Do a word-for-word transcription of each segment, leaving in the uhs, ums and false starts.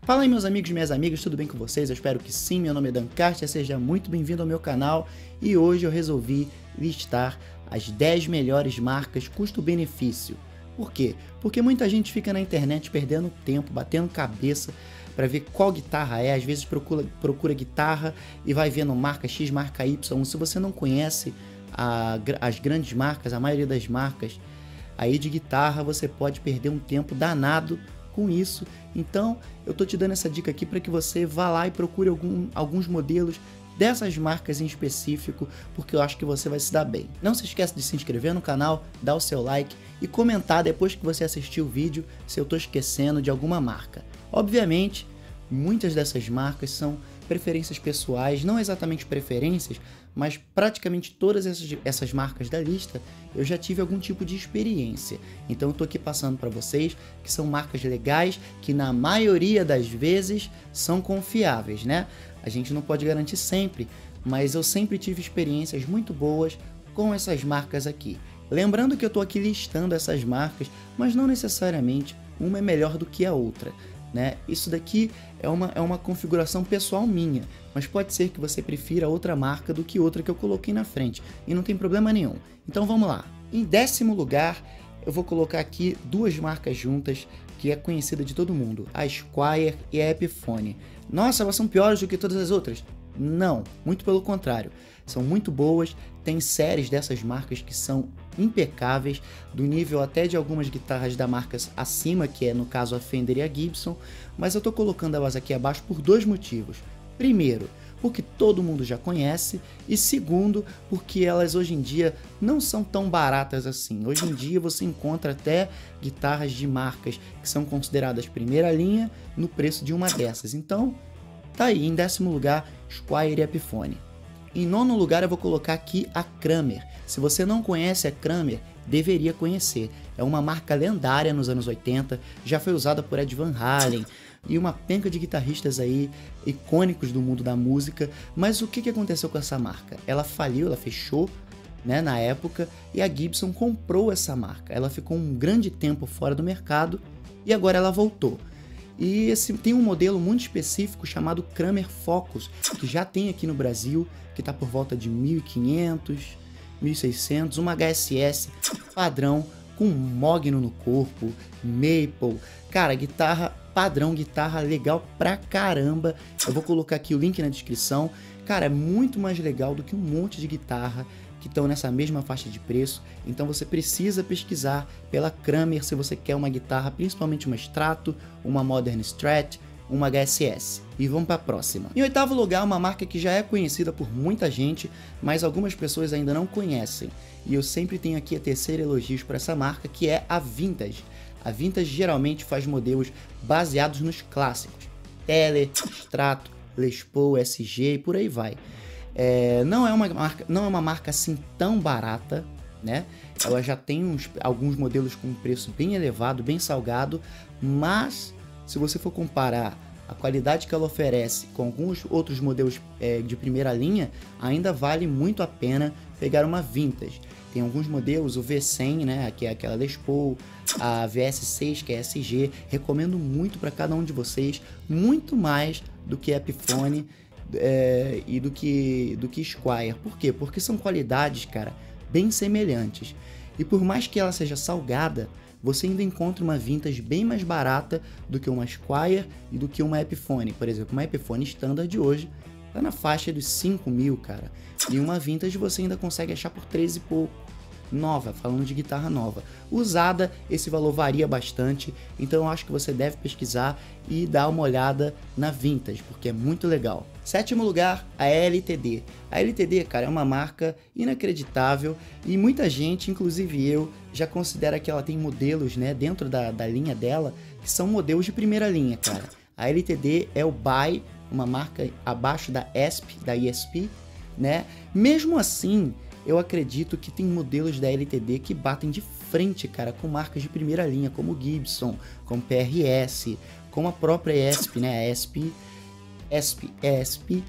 Fala aí meus amigos e minhas amigas, tudo bem com vocês? Eu espero que sim, meu nome é Dan Carter, seja muito bem-vindo ao meu canal e hoje eu resolvi listar as dez melhores marcas custo-benefício. Por quê? Porque muita gente fica na internet perdendo tempo, batendo cabeça para ver qual guitarra é, às vezes procura, procura guitarra e vai vendo marca X, marca Y. Se você não conhece a, as grandes marcas, a maioria das marcas aí de guitarra, você pode perder um tempo danado com isso. Então eu tô te dando essa dica aqui para que você vá lá e procure algum, alguns modelos dessas marcas em específico, porque eu acho que você vai se dar bem. Não se esqueça de se inscrever no canal, dar o seu like e comentar depois que você assistir o vídeo se eu tô esquecendo de alguma marca. Obviamente, muitas dessas marcas são preferências pessoais, não exatamente preferências, mas praticamente todas essas, essas marcas da lista eu já tive algum tipo de experiência. Então eu tô aqui passando para vocês que são marcas legais, que na maioria das vezes são confiáveis, né? A gente não pode garantir sempre, mas eu sempre tive experiências muito boas com essas marcas aqui. Lembrando que eu tô aqui listando essas marcas, mas não necessariamente uma é melhor do que a outra, né? Isso daqui é uma, é uma configuração pessoal minha, mas pode ser que você prefira outra marca do que outra que eu coloquei na frente, e não tem problema nenhum. Então vamos lá. Em décimo lugar, eu vou colocar aqui duas marcas juntas, que é conhecida de todo mundo, a Squier e a Epiphone. Nossa, elas são piores do que todas as outras? Não, muito pelo contrário. São muito boas, tem séries dessas marcas que são impecáveis, do nível até de algumas guitarras da marca acima, que é no caso a Fender e a Gibson, mas eu tô colocando elas aqui abaixo por dois motivos. Primeiro, porque todo mundo já conhece, e segundo, porque elas hoje em dia não são tão baratas assim. Hoje em dia você encontra até guitarras de marcas que são consideradas primeira linha no preço de uma dessas. Então, tá aí, em décimo lugar, Squier e Epiphone. Em nono lugar eu vou colocar aqui a Kramer. Se você não conhece a Kramer, deveria conhecer. É uma marca lendária nos anos oitenta, já foi usada por Ed Van Halen e uma penca de guitarristas aí icônicos do mundo da música. Mas o que, que aconteceu com essa marca? Ela faliu, ela fechou, né, na época, e a Gibson comprou essa marca. Ela ficou um grande tempo fora do mercado e agora ela voltou. E esse, tem um modelo muito específico chamado Kramer Focus, que já tem aqui no Brasil, que está por volta de mil e quinhentos, mil e seiscentos, uma H S S padrão, com mogno no corpo, maple, cara, guitarra padrão, guitarra legal pra caramba. Eu vou colocar aqui o link na descrição. Cara, é muito mais legal do que um monte de guitarra que estão nessa mesma faixa de preço, então você precisa pesquisar pela Kramer se você quer uma guitarra, principalmente uma Strato, uma Modern Strat, uma H S S. E vamos para a próxima. Em oitavo lugar, uma marca que já é conhecida por muita gente, mas algumas pessoas ainda não conhecem, e eu sempre tenho aqui a terceira elogios para essa marca, que é a Vintage. A Vintage geralmente faz modelos baseados nos clássicos, Tele, Strato, Les Paul, S G e por aí vai. É, não, é uma marca, não é uma marca assim tão barata, né? Ela já tem uns, alguns modelos com um preço bem elevado, bem salgado, mas se você for comparar a qualidade que ela oferece com alguns outros modelos é, de primeira linha, ainda vale muito a pena pegar uma Vintage. Tem alguns modelos, o V cem, né, que é aquela Les Paul, a V S seis, que é S G, recomendo muito para cada um de vocês, muito mais do que a Epiphone, É, e do que, do que Squier. Por quê? Porque são qualidades, cara, bem semelhantes. E por mais que ela seja salgada, você ainda encontra uma Vintage bem mais barata do que uma Squier e do que uma Epiphone. Por exemplo, uma Epiphone standard de hoje tá na faixa dos cinco mil, cara. E uma Vintage você ainda consegue achar por treze e pouco. Nova, falando de guitarra nova. Usada, esse valor varia bastante, então eu acho que você deve pesquisar e dar uma olhada na Vintage, porque é muito legal. Sétimo lugar, a L T D. A L T D, cara, é uma marca inacreditável e muita gente, inclusive eu, já considera que ela tem modelos, né, dentro da, da linha dela, que são modelos de primeira linha, cara. A L T D é o Buy, uma marca abaixo da E S P, da E S P, né? Mesmo assim, eu acredito que tem modelos da L T D que batem de frente, cara, com marcas de primeira linha, como Gibson, como P R S, como a própria E S P, né? A E S P, E S P, E S P, E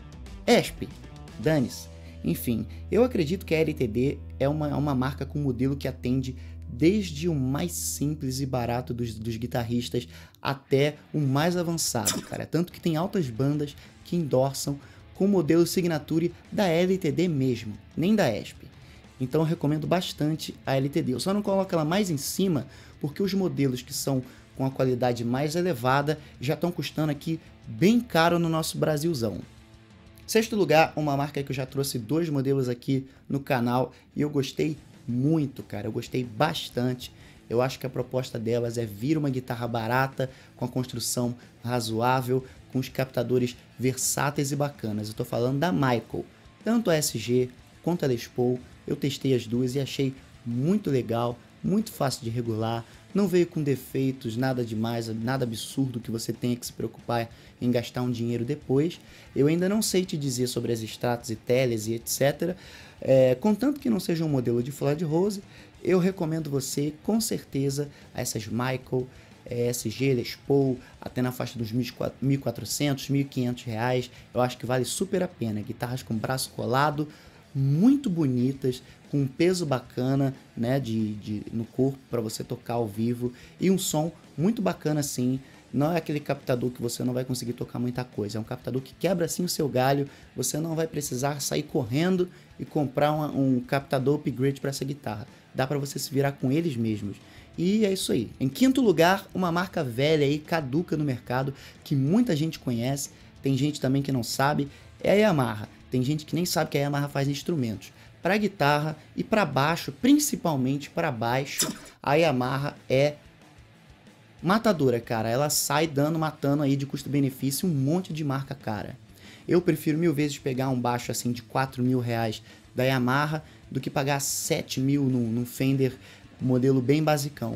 S P, dane-se. Enfim, eu acredito que a L T D é uma, uma marca com modelo que atende desde o mais simples e barato dos, dos guitarristas até o mais avançado, cara. Tanto que tem altas bandas que endossam com o modelo Signature da L T D mesmo, nem da E S P. Então eu recomendo bastante a L T D. Eu só não coloco ela mais em cima porque os modelos que são com a qualidade mais elevada já estão custando aqui bem caro no nosso Brasilzão. Sexto lugar, uma marca que eu já trouxe dois modelos aqui no canal e eu gostei muito, cara. Eu gostei bastante. Eu acho que a proposta delas é vir uma guitarra barata, com a construção razoável, com os captadores versáteis e bacanas. Eu tô falando da Michael. Tanto a S G quanto a Les Paul, eu testei as duas e achei muito legal, muito fácil de regular, não veio com defeitos, nada demais, nada absurdo que você tenha que se preocupar em gastar um dinheiro depois. Eu ainda não sei te dizer sobre as Stratos e Teles e etcétera. É, contanto que não seja um modelo de Floyd Rose, eu recomendo você com certeza a essas Michael, é, S G, Les Paul, até na faixa dos mil e quatrocentos, mil e quinhentos reais. Eu acho que vale super a pena. Guitarras com braço colado, muito bonitas, com um peso bacana, né, de, de, no corpo para você tocar ao vivo e um som muito bacana assim. Não é aquele captador que você não vai conseguir tocar muita coisa, é um captador que quebra assim o seu galho, você não vai precisar sair correndo e comprar uma, um captador upgrade para essa guitarra. Dá para você se virar com eles mesmos. E é isso aí. Em quinto lugar, uma marca velha e caduca no mercado, que muita gente conhece, tem gente também que não sabe, é a Yamaha. Tem gente que nem sabe que a Yamaha faz instrumentos. Para guitarra e para baixo, principalmente para baixo, a Yamaha é matadora, cara. Ela sai dando, matando aí de custo-benefício um monte de marca cara. Eu prefiro mil vezes pegar um baixo assim de quatro mil reais da Yamaha do que pagar sete mil num, num Fender modelo bem basicão.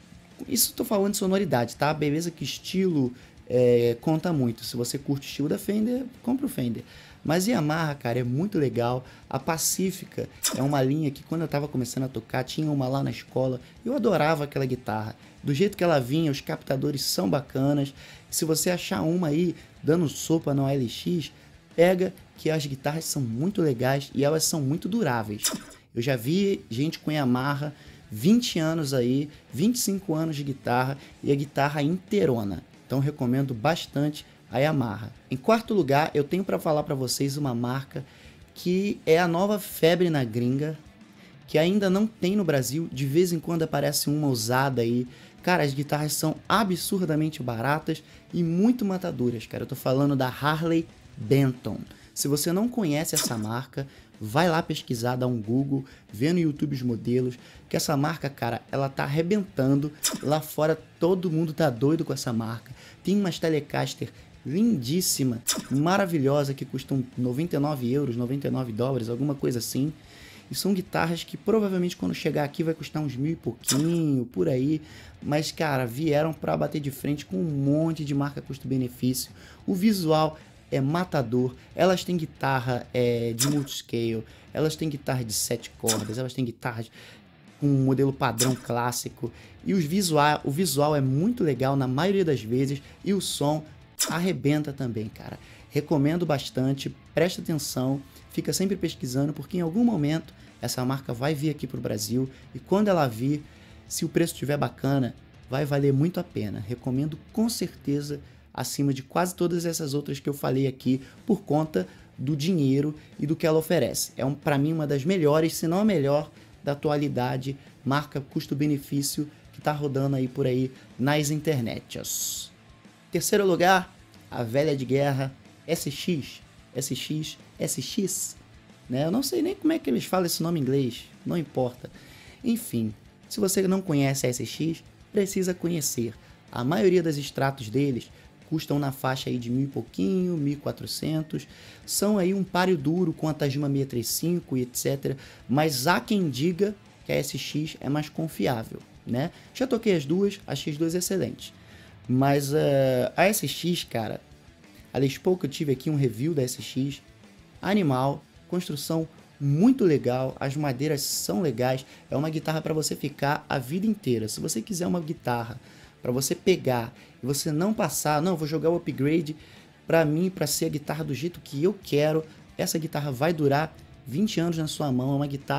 Isso tô falando de sonoridade, tá? Beleza que estilo é, conta muito. Se você curte o estilo da Fender, compra o Fender. Mas Yamaha, cara, é muito legal. A Pacífica é uma linha que quando eu tava começando a tocar, tinha uma lá na escola. Eu adorava aquela guitarra. Do jeito que ela vinha, os captadores são bacanas. Se você achar uma aí dando sopa no L X, pega que as guitarras são muito legais e elas são muito duráveis. Eu já vi gente com Yamaha, vinte anos aí, vinte e cinco anos de guitarra e a guitarra inteirona. Então recomendo bastante a Yamaha. Em quarto lugar, eu tenho para falar para vocês uma marca que é a nova febre na gringa, que ainda não tem no Brasil, de vez em quando aparece uma usada aí. Cara, as guitarras são absurdamente baratas e muito matadoras, cara. Eu tô falando da Harley Benton. Se você não conhece essa marca, vai lá pesquisar, dá um Google, vê no YouTube os modelos, que essa marca, cara, ela tá arrebentando. Lá fora todo mundo tá doido com essa marca. Tem umas Telecaster lindíssima, maravilhosa, que custam noventa e nove euros, noventa e nove dólares, alguma coisa assim. E são guitarras que provavelmente quando chegar aqui vai custar uns mil e pouquinho, por aí. Mas, cara, vieram para bater de frente com um monte de marca custo-benefício. O visual é matador. Elas têm guitarra é, de multiscale, elas têm guitarra de sete cordas, elas têm guitarras com um modelo padrão clássico. E os visual, o visual é muito legal na maioria das vezes e o som arrebenta também, cara. Recomendo bastante, presta atenção, fica sempre pesquisando, porque em algum momento essa marca vai vir aqui pro Brasil e quando ela vir, se o preço estiver bacana, vai valer muito a pena. Recomendo com certeza acima de quase todas essas outras que eu falei aqui, por conta do dinheiro e do que ela oferece. É um, para mim uma das melhores, se não a melhor da atualidade, marca custo-benefício que tá rodando aí por aí nas internets. Terceiro lugar, a velha de guerra S X, S X, S X, né? Eu não sei nem como é que eles falam esse nome em inglês, não importa. Enfim, se você não conhece a S X, precisa conhecer. A maioria das extratos deles custam na faixa aí de mil e pouquinho, mil e quatrocentos. São aí um páreo duro com a Tajima seiscentos e trinta e cinco e etcétera. Mas há quem diga que a S X é mais confiável, né? Já toquei as duas, achei as duas excelentes. Mas uh, a S X, cara, a Les Paul que eu tive aqui um review da S X, animal, construção muito legal, as madeiras são legais, é uma guitarra para você ficar a vida inteira. Se você quiser uma guitarra para você pegar e você não passar, não, vou jogar o upgrade para mim, para ser a guitarra do jeito que eu quero, essa guitarra vai durar vinte anos na sua mão, é uma guitarra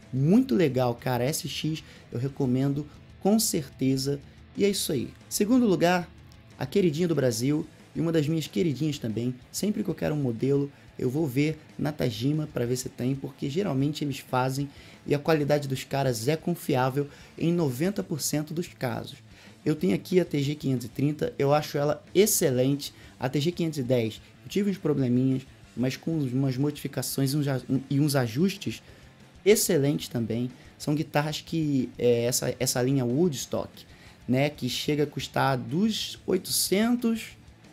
muito legal, cara. S X eu recomendo com certeza. E é isso aí. Segundo lugar, a queridinha do Brasil e uma das minhas queridinhas também. Sempre que eu quero um modelo, eu vou ver na Tajima para ver se tem, porque geralmente eles fazem e a qualidade dos caras é confiável em noventa por cento dos casos. Eu tenho aqui a T G quinhentos e trinta, eu acho ela excelente. A T G quinhentos e dez, eu tive uns probleminhas, mas com umas modificações e uns ajustes excelentes também. São guitarras que, é, essa, essa linha Woodstock, né, que chega a custar dos oitocentos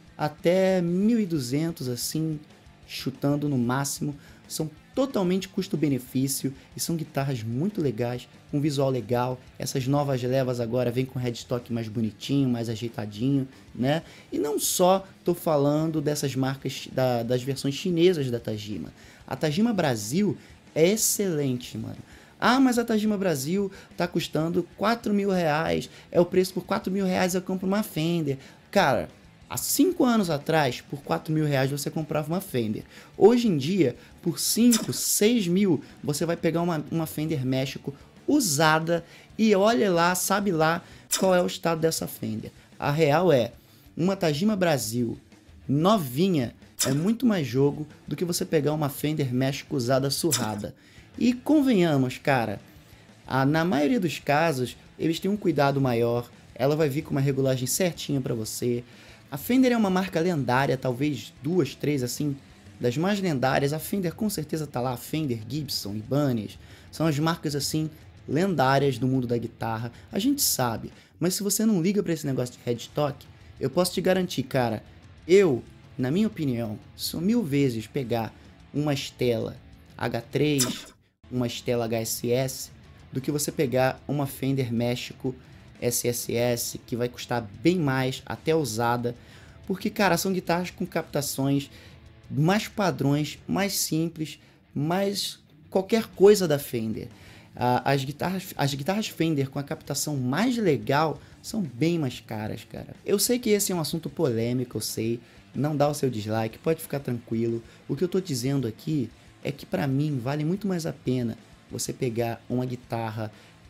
até mil e duzentos, assim, chutando no máximo. São totalmente custo-benefício e são guitarras muito legais, com visual legal. Essas novas levas agora vêm com headstock mais bonitinho, mais ajeitadinho, né? E não só tô falando dessas marcas, da, das versões chinesas da Tajima. A Tajima Brasil é excelente, mano. Ah, mas a Tajima Brasil tá custando quatro mil reais, é o preço, por quatro mil reais eu compro uma Fender. Cara, há cinco anos atrás, por quatro mil reais você comprava uma Fender. Hoje em dia, por cinco, seis mil, você vai pegar uma, uma Fender México usada e olha lá, sabe lá qual é o estado dessa Fender. A real é, uma Tajima Brasil novinha é muito mais jogo do que você pegar uma Fender México usada surrada. E convenhamos, cara, a, na maioria dos casos, eles têm um cuidado maior, ela vai vir com uma regulagem certinha para você. A Fender é uma marca lendária, talvez duas, três, assim, das mais lendárias. A Fender com certeza tá lá, a Fender, Gibson, Ibanez, são as marcas, assim, lendárias do mundo da guitarra. A gente sabe, mas se você não liga para esse negócio de headstock, eu posso te garantir, cara, eu, na minha opinião, sou mil vezes pegar uma Stella H três, uma Stella H S S, do que você pegar uma Fender México S S S, que vai custar bem mais, até usada, porque, cara, são guitarras com captações mais padrões, mais simples, mais qualquer coisa da Fender. As guitarras, as guitarras Fender com a captação mais legal são bem mais caras, cara. Eu sei que esse é um assunto polêmico, eu sei, não dá o seu dislike, pode ficar tranquilo. O que eu tô dizendo aqui é que pra mim vale muito mais a pena você pegar uma guitarra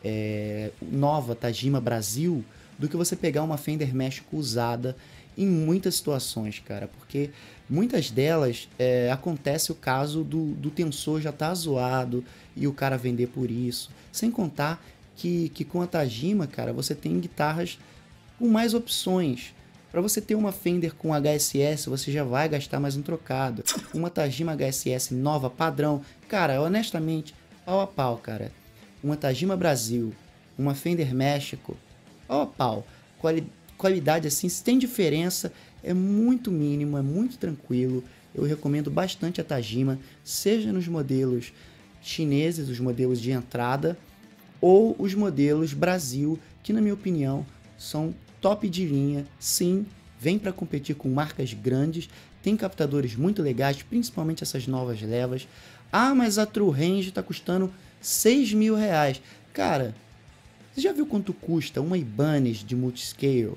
é, nova Tajima Brasil do que você pegar uma Fender México usada em muitas situações, cara, porque muitas delas é, acontece o caso do, do tensor já tá zoado e o cara vender por isso, sem contar que, que com a Tajima, cara, você tem guitarras com mais opções. Para você ter uma Fender com H S S, você já vai gastar mais um trocado. Uma Tajima H S S nova, padrão, cara, honestamente, pau a pau, cara. Uma Tajima Brasil, uma Fender México, pau a pau. Quali qualidade, assim, se tem diferença, é muito mínimo, é muito tranquilo. Eu recomendo bastante a Tajima, seja nos modelos chineses, os modelos de entrada, ou os modelos Brasil, que na minha opinião são top de linha. Sim, vem para competir com marcas grandes, tem captadores muito legais, principalmente essas novas levas. Ah, mas a True Range está custando seis mil reais. Cara, você já viu quanto custa uma Ibanez de multiscale?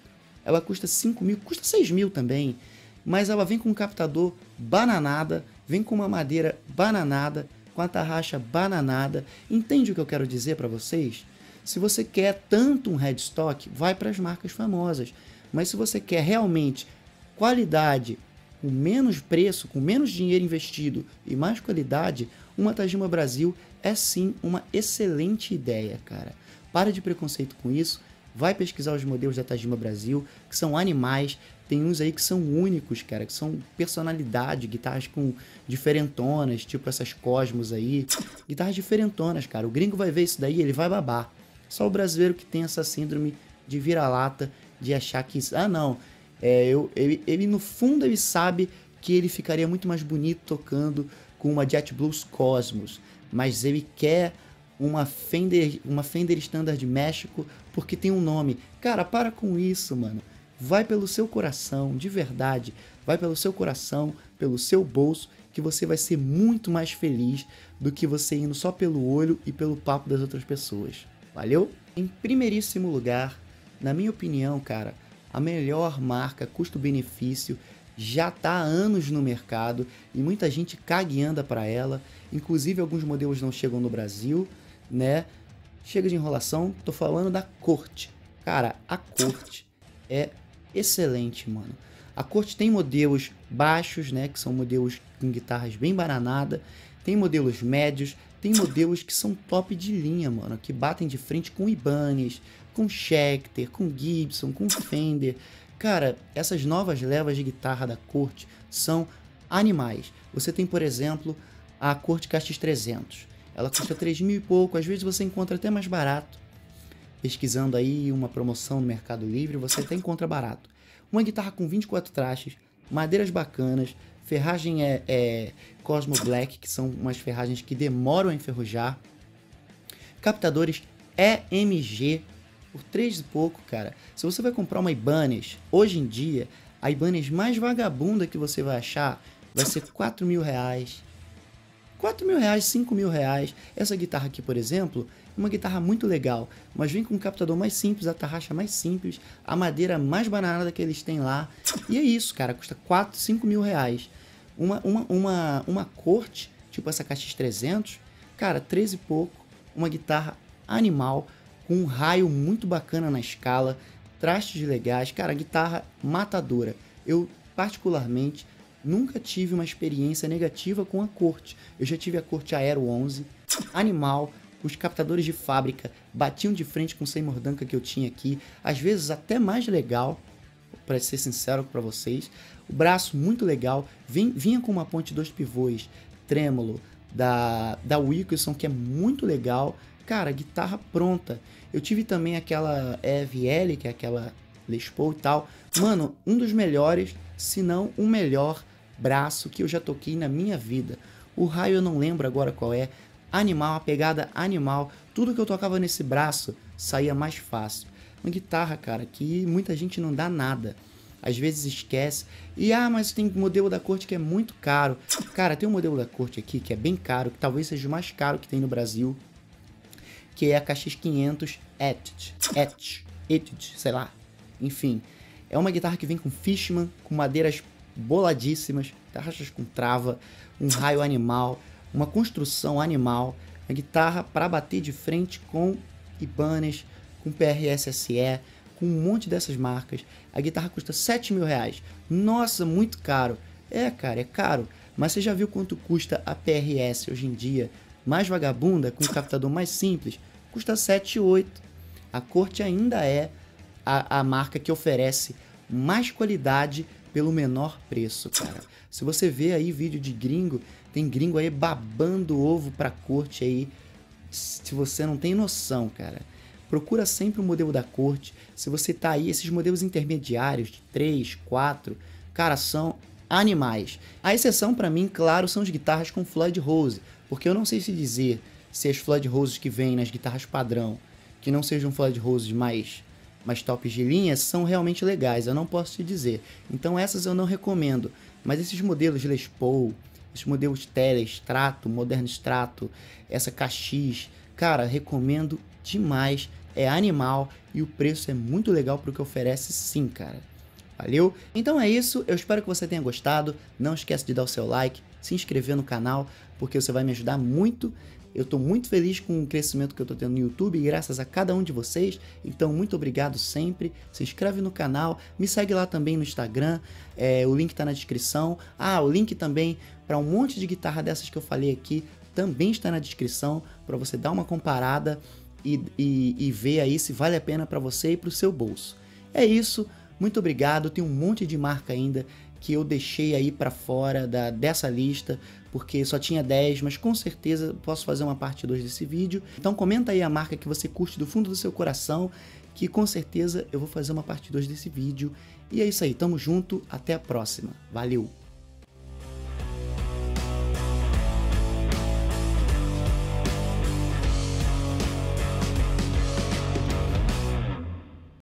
Ela custa cinco mil, custa seis mil também, mas ela vem com um captador bananada, vem com uma madeira bananada, com a tarraxa bananada. Entende o que eu quero dizer para vocês? Se você quer tanto um headstock, vai para as marcas famosas. Mas se você quer realmente qualidade, com menos preço, com menos dinheiro investido e mais qualidade, uma Tajima Brasil é sim uma excelente ideia, cara. Para de preconceito com isso, vai pesquisar os modelos da Tajima Brasil, que são animais. Tem uns aí que são únicos, cara, que são personalidade, guitarras com diferentonas, tipo essas Cosmos aí. Guitarras diferentonas, cara. O gringo vai ver isso daí, ele vai babar. Só o brasileiro que tem essa síndrome de vira-lata, de achar que... Ah, não. É, eu, ele, ele, no fundo, ele sabe que ele ficaria muito mais bonito tocando com uma Jet Blues Cosmos. Mas ele quer uma Fender, uma Fender Standard México porque tem um nome. Cara, para com isso, mano. Vai pelo seu coração, de verdade. Vai pelo seu coração, pelo seu bolso, que você vai ser muito mais feliz do que você indo só pelo olho e pelo papo das outras pessoas. Valeu? Em primeiríssimo lugar, na minha opinião, cara, a melhor marca custo-benefício já está há anos no mercado e muita gente caga e anda para ela. Inclusive alguns modelos não chegam no Brasil, né? Chega de enrolação, tô falando da Corte. Cara, a Corte é excelente, mano. A Corte tem modelos baixos, né, que são modelos com guitarras bem bananada, tem modelos médios, tem modelos que são top de linha, mano, que batem de frente com Ibanez, com Schecter, com Gibson, com Fender. Cara, essas novas levas de guitarra da Corte são animais. Você tem, por exemplo, a Corte K X trezentos. Ela custa três mil e pouco, às vezes você encontra até mais barato. Pesquisando aí uma promoção no Mercado Livre, você até encontra barato. Uma guitarra com vinte e quatro trastes, madeiras bacanas, ferragem é, é Cosmo Black, que são umas ferragens que demoram a enferrujar. Captadores E M G por três e pouco, cara. Se você vai comprar uma Ibanez, hoje em dia, a Ibanez mais vagabunda que você vai achar vai ser quatro mil reais. quatro mil reais, cinco mil reais. Essa guitarra aqui, por exemplo, é uma guitarra muito legal, mas vem com um captador mais simples, a tarraxa mais simples, a madeira mais bananada que eles têm lá. E é isso, cara, custa quatro, cinco mil reais. Uma, uma, uma, uma Corte, tipo essa K X trezentos, cara, treze e pouco, uma guitarra animal, com um raio muito bacana na escala, trastes legais, cara, guitarra matadora. Eu, particularmente, nunca tive uma experiência negativa com a Corte. Eu já tive a Corte Aero onze, animal, os captadores de fábrica batiam de frente com o Seymour Duncan que eu tinha aqui, às vezes até mais legal, para ser sincero para vocês. O braço muito legal, Vim, vinha com uma ponte dois pivôs, trêmulo, da, da Wilkinson, que é muito legal. Cara, guitarra pronta. Eu tive também aquela E V L, que é aquela Les Paul e tal. Mano, um dos melhores, se não o melhor braço que eu já toquei na minha vida. O raio eu não lembro agora qual é. Animal, a pegada animal. Tudo que eu tocava nesse braço saía mais fácil. Uma guitarra, cara, que muita gente não dá nada. Às vezes esquece. E, ah, mas tem modelo da Corte que é muito caro. Cara, tem um modelo da Corte aqui que é bem caro, que talvez seja o mais caro que tem no Brasil, que é a K X quinhentos Etched, Etched, Etched, sei lá. Enfim, é uma guitarra que vem com Fishman, com madeiras boladíssimas, tarraxas com trava, um raio animal, uma construção animal, uma guitarra para bater de frente com Ibanez, com P R S S E, com um monte dessas marcas. A guitarra custa sete mil reais. Nossa, muito caro. É, cara, é caro. Mas você já viu quanto custa a P R S hoje em dia? Mais vagabunda, com um captador mais simples, custa sete, oito. A Corte ainda é a, a marca que oferece mais qualidade pelo menor preço, cara. Se você vê aí vídeo de gringo, tem gringo aí babando ovo pra Corte aí, se você não tem noção, cara. Procura sempre o modelo da Corte. Se você tá aí, esses modelos intermediários de três, quatro, cara, são animais. A exceção para mim, claro, são as guitarras com Floyd Rose, porque eu não sei se dizer se as Floyd Roses que vêm nas guitarras padrão, que não sejam Floyd Roses mais, mais tops de linha, são realmente legais, eu não posso te dizer. Então essas eu não recomendo, mas esses modelos Les Paul, esses modelos Tele, Strato, Moderno Strato, essa K X, cara, recomendo demais, é animal e o preço é muito legal para o que oferece sim, cara. Valeu? Então é isso, eu espero que você tenha gostado, não esquece de dar o seu like, se inscrever no canal, porque você vai me ajudar muito. Eu estou muito feliz com o crescimento que eu estou tendo no YouTube, graças a cada um de vocês, então muito obrigado sempre. Se inscreve no canal, me segue lá também no Instagram, é, o link está na descrição. Ah, o link também para um monte de guitarra dessas que eu falei aqui, também está na descrição, para você dar uma comparada e, e, e ver aí se vale a pena para você e para o seu bolso. É isso, muito obrigado, tem um monte de marca ainda que eu deixei aí para fora da, dessa lista, porque só tinha dez, mas com certeza posso fazer uma parte dois desse vídeo. Então comenta aí a marca que você curte do fundo do seu coração, que com certeza eu vou fazer uma parte dois desse vídeo. E é isso aí, tamo junto, até a próxima. Valeu!